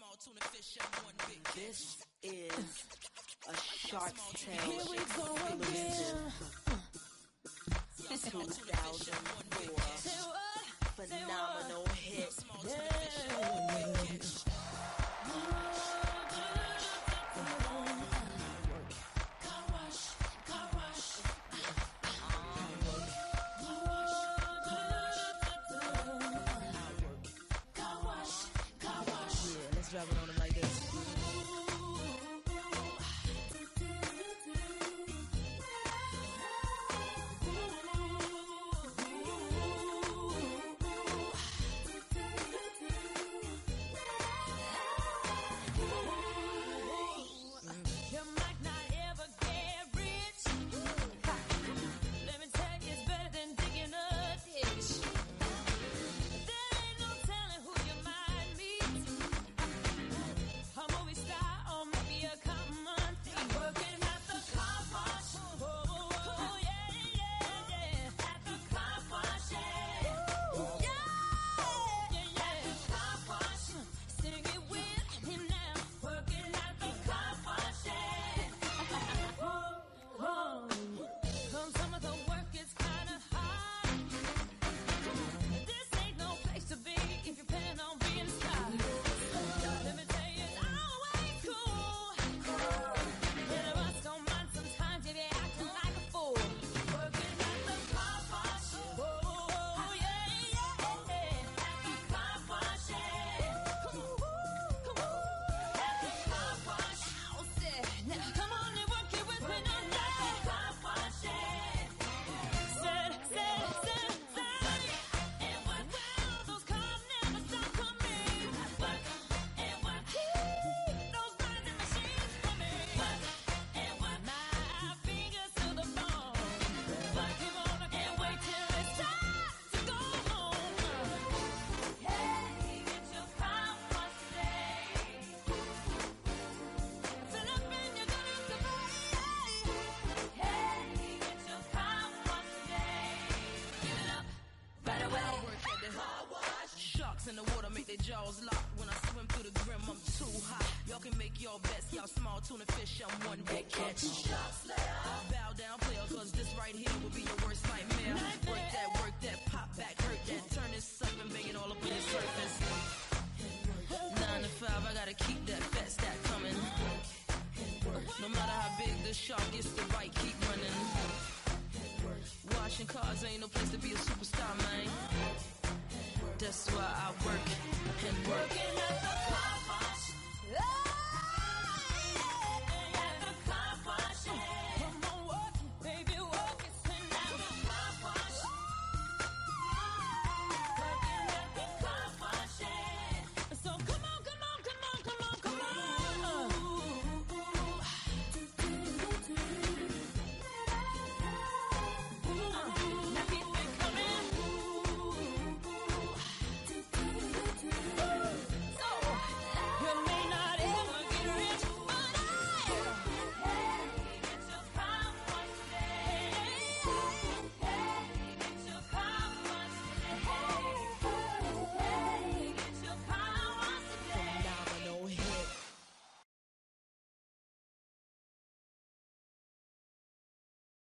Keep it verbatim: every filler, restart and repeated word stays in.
small tuna fish and one big catch. This is a Shark's Tale Here we go again. two thousand four phenomenal hit. Yeah. Drop it on them like this. Sharks in the water make their jaws lock. When I swim through the grim, I'm too hot. Y'all can make your bets, y'all small tuna fish, I'm one big catch. Bow down, player, cause this right here will be your worst nightmare. Work that, work that, pop back, hurt that. Turn this up and bang it all up on the surface. Nine to five, I gotta keep that fat stack coming. No matter how big the shark gets, the bite keep running. Washing cars ain't no place to be a superstar, man. That's why I work and work.